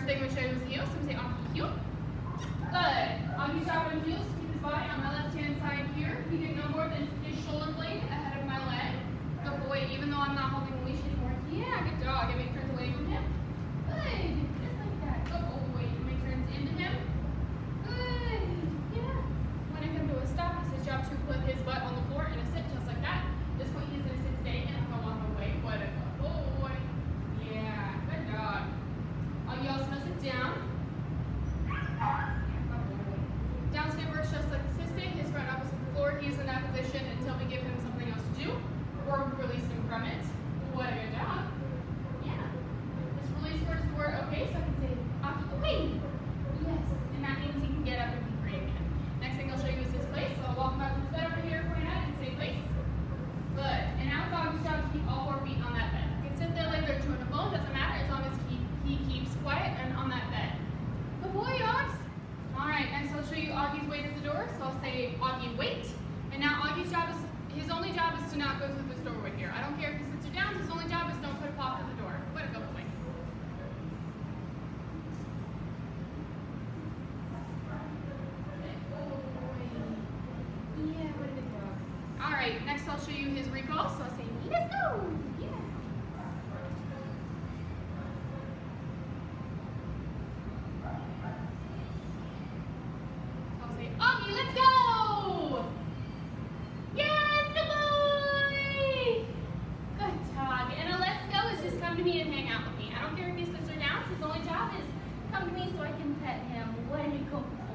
thing I'm going to show you is heels. So I'm going to say Auggie heel. Good. Auggie job on heels to keep his body on my left-hand side here. He did no more than his shoulder blade ahead of my leg. Good boy, even though I'm not holding the leash anymore. Yeah, good dog. Get me turns away from him. Good. Just like that. Good boy. Get me turns into him. Good. Yeah. When I come to a stop, it's his job to put his butt on the floor in a sit just like that. At this point, he's in a sit stay, and I'm going to walk away. What a good boy. Yeah. Good dog. Auggie also knows sit down. Down stay works just like the sit stay. His front opposite the floor. He's in that position until we give him something else to do, or release him from it. What a good job. Yeah. Just release word is word. Okay, so I can say Auggie away. Yes. And that means he can get up and be free again. Next thing I'll show you is his place. So I'll walk him out to the bed over here, point at it, and say place. Good. And now it's Auggie's job to keep all 4 feet on that bed. You can sit there like they're chewing a bone, doesn't matter as long as he keeps quiet and on that bed. Good boy, Augs. Alright, next I'll show you Auggie's wait at the door. So I'll say Auggie wait. And now Auggie's job is, his only job is to not go through this doorway here. I don't care if he sits or down, his only job is don't put a paw through the door. What a good boy. Yeah, what a good dog. Alright, next I'll show you his recall. So I'll say, let's go! Yeah. I'll say, Auggie, let's go! Yes, good boy! Good dog. And a let's go is just come to me and hang out with me. I don't care if he sits or down. His only job is come to me so I can pet him. What a good boy.